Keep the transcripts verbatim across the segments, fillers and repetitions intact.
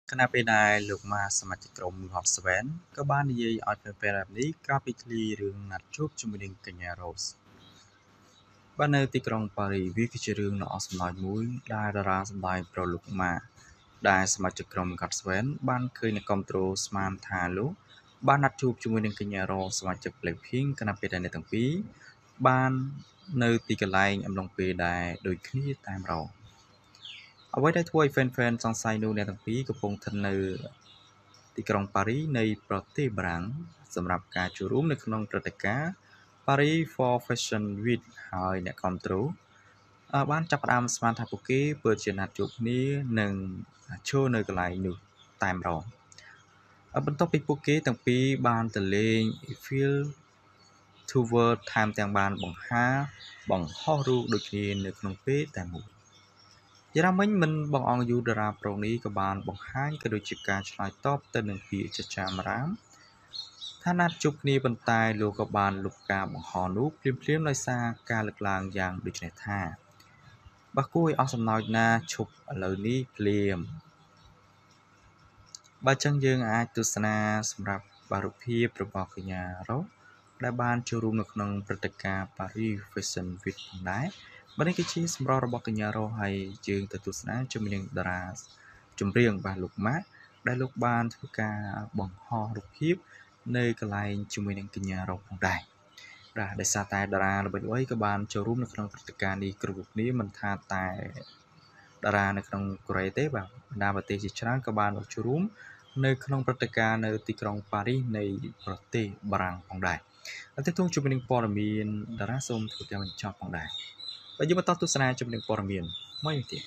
ขณะពេលដែលលោកម៉ាសមាជិកក្រុម Hot Sven ក៏បាននិយាយឲ្យពេលបែបនេះកាលពីឃ្លារឿងណាត់ជួបជាមួយនឹងកញ្ញា Rose បាននៅទីក្រុងប៉ារីវាគឺជារឿងដ៏អស្ចារ្យមួយដែលតារាសម្ដែងប្រុសលោកម៉ាដែលសមាជិកក្រុម Hot Sven បានឃើញអ្នកគាំទ្រស្មានថាលោកបានណាត់ជួបជាមួយនឹងកញ្ញា Rose សមាជិក Blackpink ខណៈពេលដែលអ្នកទាំងពីរបាននៅទីកន្លែងអំឡុងពេលដែលដូចគ្នាតែម្ដងអ្វីដែលធ្វើឲ្យ fan-fan សង្ស័យនោះអ្នកទាំងពីរកំពុងស្ថិតនៅទីក្រុងប៉ារីនៃប្រទេសបារាំងសម្រាប់ការចូលរួមនៅក្នុងព្រឹត្តិការណ៍ Paris for Fashion Week ហើយអ្នកគាំទ្របានចាប់ផ្ដើមស្មានថាពួកគេពិតជាណាត់ជួបគ្នានិងចូលនៅកន្លែងនោះតែម្ដងបន្ទាប់ពីពួកគេទាំងពីរបានទៅលេង Eiffel Tower ថែមទាំងបានបង្ហាបង្ហោះរូបដូចគ្នានៅក្នុងពេលតែមួយយ៉ាងណាមិញមិនបងអង្គយូតារាប្រុសនេះក៏បានបង្ហាញក៏ដូចជាការឆ្លើយតបទៅនឹងពាក្យចចាមអារាមថាណាត់ជួបគ្នាប៉ុន្តែលោកក៏បានលុបការបង្ហោះនោះភ្លាមៗដោយសារការលើកឡើងយ៉ាងដូចនេះថាបើគួរឲ្យអស់សំណើចណាឈប់ឥឡូវនេះភ្លាមបើចឹងយើងអាចទស្សនាសម្រាប់បារូបភាពរបស់កញ្ញារ៉ូដែលបានចូលរួមនៅក្នុងព្រឹត្តិការណ៍ Paris Fashion Week ផងដែរបើនេះគឺជាសម្រស់របស់កញ្ញារ៉ូហើយយើងទៅទស្សនាជាមួយនឹងតារាចម្រៀងបាទលោកម៉ាក់ដែលលោកបានធ្វើការបង្ហោះរូបភាពនៅកន្លែងជាមួយនឹងកញ្ញារ៉ូផងដែរបាទដោយសារតែតារាល្បីៗក៏បានចូលរួមនៅក្នុងព្រឹត្តិការណ៍នេះគ្រប់គ្នាមិនថាតែតារានៅក្នុងកូរ៉េទេបាទបណ្ដាប្រទេសជាច្រើនក៏បានចូលរួមនៅក្នុងព្រឹត្តិការណ៍នៅទីក្រុងប៉ារីសនៃប្រទេសបារាំងផងដែរហើយទស្សនជាមួយនឹងព័ត៌មានតារាសូមធ្វើការបញ្ចប់ផងដែរបើយើងបន្តទស្សនាជាមួយនឹងព័ត៌មានមួយទៀត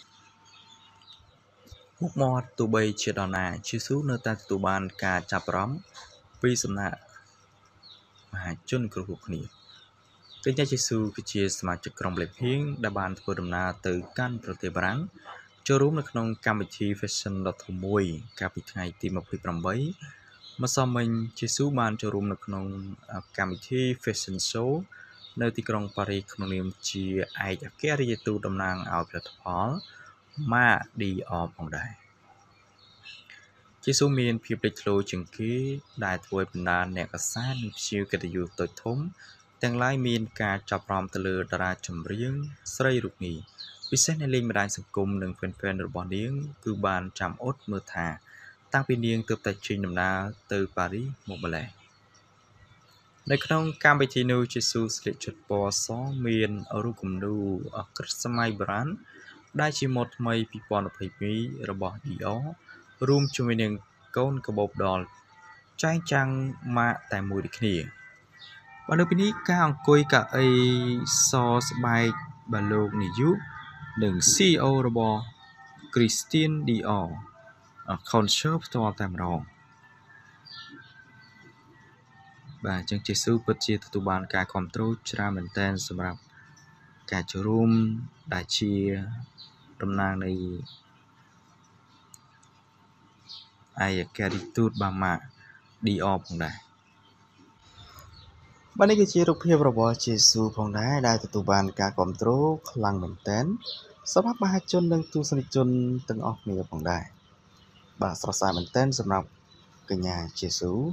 មុខមាត់ទូបីជាដណាជាស៊ូនៅតែទទួលបានការចាប់អារម្មណ៍ពីសំណាក់មហាជនគ្រប់គ្នាកញ្ញាជាស៊ូគឺជាសមាជិកក្រុម Blackpink ដែលបានធ្វើដំណើរទៅកាន់ប្រទេសបារាំងចូលរួមនៅក្នុងកម្មវិធី Fashion ដ៏ធំមួយកាលពីថ្ងៃទីยี่สิบแปดម្សិលមិញជាស៊ូបានចូលរួមនៅក្នុងកម្មវិធី Fashion Show នៅទីក្រុងប៉ារីសក្នុងនាមជាឯកអគ្គរដ្ឋទូតតំណាងឲ្យផលិតផល ម៉ាក Dior ផងដែរជាស៊ូមានភាពលេចធ្លោជាងគេដែលធ្វើឲ្យបណ្ដាអ្នកកសាននិងភ្ញៀវកិត្តិយសតូចធំទាំងឡាយមានការចាប់អារម្មណ៍ទៅលើតារាចម្រៀងស្រីរូបនេះពិសេសអ្នកលេងបណ្ដាញសង្គមនិង fan-fan របស់នាងគឺបានចាំអត់មើលថាតាំងពីនាងទើបតែចេញដំណើរទៅប៉ារីសមកម្លេះនៅក្នុងកម្មវិធីនោះជាស៊ូស្លៀកឈុតពណ៌សមានរូបគំនូរគ្រិស្តសម័យបុរាណដែលជាម៉ូដថ្មីពីរពាន់ยี่สิบពីររបស់ Dior រួមជាមួយនឹងកូនកាបូបដល់ចែងចាំងម៉ាកតែមួយដូចគ្នាបើលើពីនេះការអង្គុយកៅអីសស្បែកបាលោកនាយុនិង ซี อี អូ របស់ Christian Dior Concert ផ្ទាល់តែម្ដងបាទអញ្ចឹងជាស៊ូពិតជាទទួលបានការគាំទ្រច្រើនមែនទែនសម្រាប់ការចូលរួមដែលជាតំណាងនៃឯកអគ្គរដ្ឋទូតបាម៉ា Dior ផងដែរបាទនេះគឺជារូបភាពរបស់ជាស៊ូផងដែរដែលទទួលបានការគាំទ្រខ្លាំងមែនទែនសម្រាប់មហាជននិងទស្សនិកជនទាំងអស់គ្នាផងដែរបាទស្រស់ស្អាតមែនទែនសម្រាប់កញ្ញាជាស៊ូ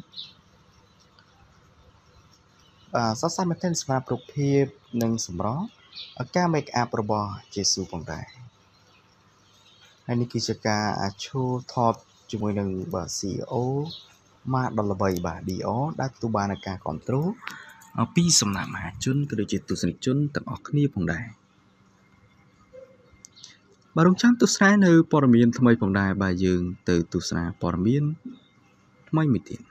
បាទស្រស់ស្អាតមែនទែនសម្រាប់រូបភាពនិងសម្រស់ការ make up របស់ជាស៊ូផងដែរហើយនេះគឺជាការឈូថតជាមួយនឹងបាទ ซี อี អូ ម៉ាកដ៏ល្បីបាទ Dior ដែលទទួលបានការគាំទ្រពីសំណាក់មហាជនក៏ដូចជាទស្សនិកជនទាំងអស់គ្នាផងដែរបាទរងចាំទស្សនានៅព័ត៌មានថ្មីផងដែរបាទយើងទៅទស្សនាព័ត៌មានថ្មីមួយទៀត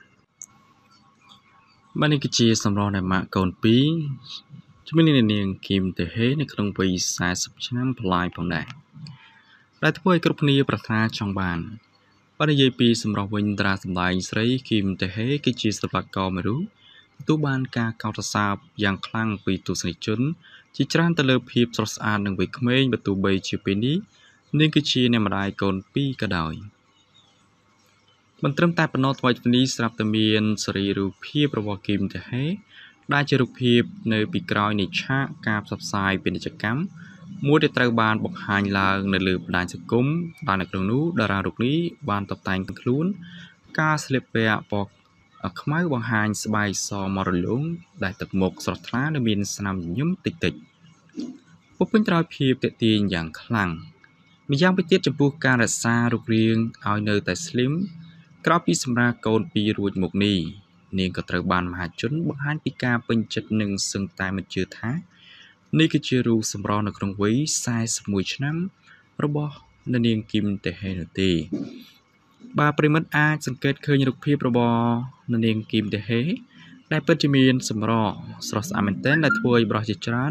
បាទនេះគឺជាសម្រស់នៃម៉ាកកូនពីរជាមួយនឹងនាងគីមតេហេនៅក្នុងវ័យสี่สิบឆ្នាំប្លាយផងដែរដែលធ្វើឲ្យគ្រប់គ្នាប្រាថ្នាចង់បានបាទនិយាយពីសម្រស់វិញតារាសម្ដែងស្រីគីមតេហេគឺជាសិល្បករមួយរូបទទួលបានការកោតសរសើរយ៉ាងខ្លាំងពីទស្សនិកជនជាច្រើនទៅលើភាពស្រស់ស្អាតនិងវ័យក្មេងបើទោះបីជាពេលនេះនាងគឺជាអ្នកម្ដាយកូនពីរក៏ដោយមិនត្រឹមតែប៉ុណ្ណោះថ្មីៗនេះស្រាប់តែមានសេរីរូបភាពរបស់គីមតេហេដែលជារូបភាពនៅពីក្រោយនៃឆាកការផ្សព្វផ្សាយពាណិជ្ជកម្មមួយដែលត្រូវបានបង្ហាញឡើងនៅលើបណ្ដាញសង្គមបាននៅក្នុងនោះតារារូបនេះបានតបតែងខ្លួនការស្លៀកពាក់ពណ៌ខ្មៅបង្ហាញស្បែកសមរលោងដែលទឹកមុខស្រស់ថ្លានិងមានស្នាមញញឹមតិចតិចពុពេញត្រូវភាពទាក់ទាញយ៉ាងខ្លាំងម្យ៉ាងវិញទៀតចំពោះការរក្សារូបរាងឲ្យនៅតែ slim ក្រោយពីសម្រាលកូនពីររួចមកនេះនាងក៏ត្រូវបានមហាជនបង្ហាញពីការពេញចិត្តនិងសឹងតែមិនជឿថានេះគឺជារូបសម្រស់នៅក្នុងវ័យសែសិបមួយឆ្នាំរបស់នាងគឹមតេហេនោះទេបាទប្រិមិត្តអាចសង្កេតឃើញរូបភាពរបស់នាងគឹមតេហេដែលពិតជាមានសម្រស់ស្រស់ស្អាតមែនទែនដែលធ្វើឲ្យបរិសុទ្ធជាច្រើន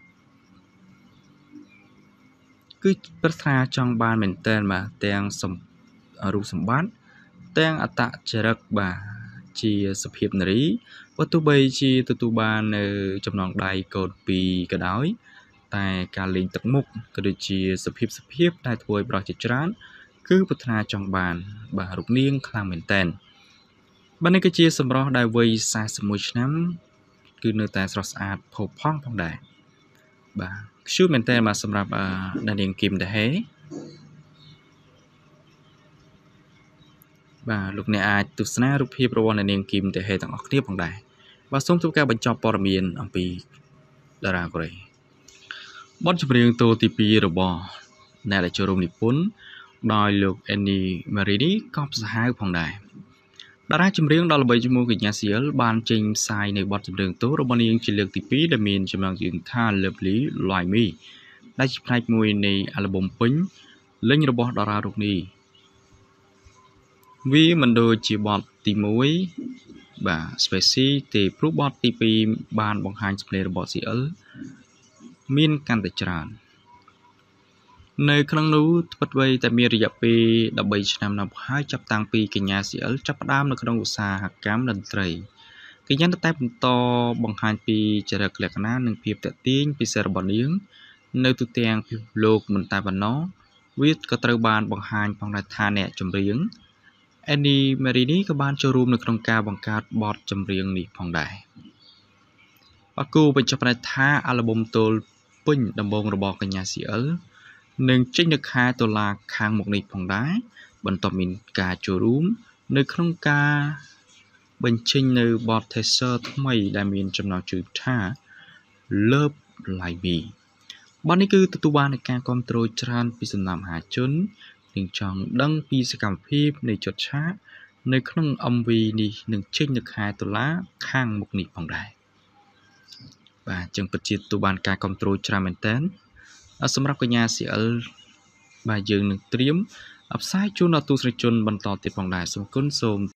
គឺប្រាថ្នាចង់បានមែនទែនបាទទាំងរូបសម្បត្តិទាំងអត្តចរិតបាទជាសភាពនារីបើទោះបីជាទទួលបាននៅចំណងដៃកូនពីរក៏ដោយតែការលេងទឹកមុខក៏ដូចជាសភាពសភាពដែលធ្វើឲ្យបរិសុទ្ធជាច្រើនគឺប្រាថ្នាចង់បានបាទរូបនាងខ្លាំងមែនទែនបាទនេះគឺជាសម្រស់ដែលវ័យសែសិបមួយឆ្នាំគឺនៅតែស្រស់ស្អាតផូរផង់ផងដែរបាទខ្ជូតមែនតើបាទសម្រាប់នាងគឹមតេហេបាទលោកអ្នកអាចទស្សនារូបភាពរបស់នាងគឹមតេហេទាំងអស់គ្នាផងដែរបាទសូមធ្វើការបញ្ចប់ព័ត៌មានអំពីតារាកូរ៉េបទចម្រៀងតូទីពីររបស់អ្នកដែលចូលរួមនិពន្ធដោយលោក Annie Marini ក៏ផ្សាយផងដែរតារាចម្រៀងដ៏ល្បីឈ្មោះកញ្ញាសៀលបានចេញផ្សាយនៅបទចម្រៀងតូរបស់នាងជាលើកទីពីរដែលមានចំណងជើងថា Lovely Like Me ដែលជាផ្នែកមួយនៃអាល់ប៊ុមពេញលេញរបស់តារារូបនេះវាមិនដូចជាបទទីមួយបាទ Spacie ទេព្រោះបទទីពីរបានបង្ហាញសម្លេងរបស់សៀលមានកាន់តែច្រើននៅក្នុងនោះថ្មីៗតែមានរយៈពេលដប់បីឆ្នាំនៅហើយចាប់តាំងពីកញ្ញាសៀលចាប់ផ្ដើមនៅក្នុងឧស្សាហកម្មតន្ត្រីកញ្ញាតែបន្តបង្ហាញពីចរិតលក្ខណៈនិងភាពតាក់ទាញពិសេសរបស់នាងនៅទូទាំងពិភពលោកមិនតែប៉ុណ្ណោះវាក៏ត្រូវបានបង្ហាញផងដែរថាអ្នកចម្រៀង Annie Marini ក៏បានចូលរួមនៅក្នុងការបង្កើតបទចម្រៀងនេះផងដែរអគូបញ្ចប់ថាអាល់ប៊ុមទល់ពេញដំបូងរបស់កញ្ញាសៀលនឹងចេញនៅខែតុលាខាងមុខនេះផងដែរបន្ទាប់មានការចូលរួមនៅក្នុងការបញ្ចេញនៅបទ teaser ថ្មីដែលមានចំណងជើងថា Love Like Me បទនេះគឺទទួលបានការគាំទ្រច្រើនពីសំណាក់មហាជននិងចង់ដឹងពីសកម្មភាពនៃចុចឆាកនៅក្នុង em vê នេះនឹងចេញនៅខែតុលាខាងមុខនេះផងដែរបាទចឹងពិតជាទទួលបានការគាំទ្រច្រើនមែនទែនសម្រាប់កញ្ញាសៀលបាទយើងនឹងត្រៀមផ្សាយជូនដល់ទស្សនិកជនបន្តទៀតផងដែរសូមគុណសូម